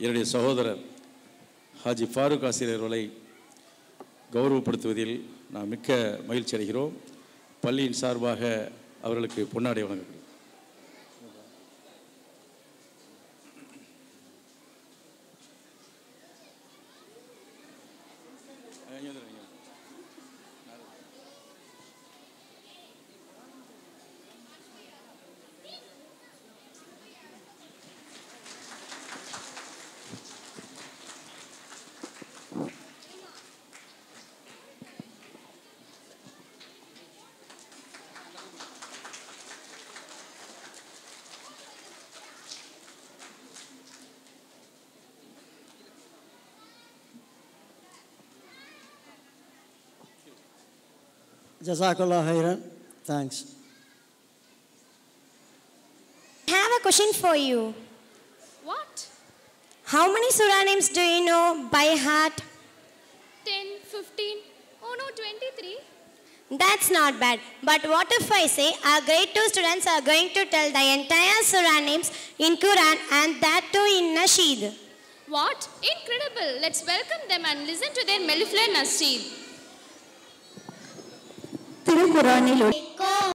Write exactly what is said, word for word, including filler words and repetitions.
என்னுடைய சகோதரர் ஹாஜி ஃபாரூக் ஆசிரியர்களை கௌரவப்படுத்துவதில் நான் மிக்க மகிழ்ச்சி அடைகிறோம். பள்ளியின் சார்பாக அவர்களுக்கு பொன்னாடை வழங்குகிறேன். Jazakallah khairan. Thanks. I have a question for you. What? How many surah names do you know by heart? ten, fifteen, oh no, twenty-three. That's not bad. But what if I say our grade two students are going to tell the entire surah names in Quran and that too in Nasheed? What? Incredible. Let's welcome them and listen to their mellifluent Nasheed. திருக்குரானில்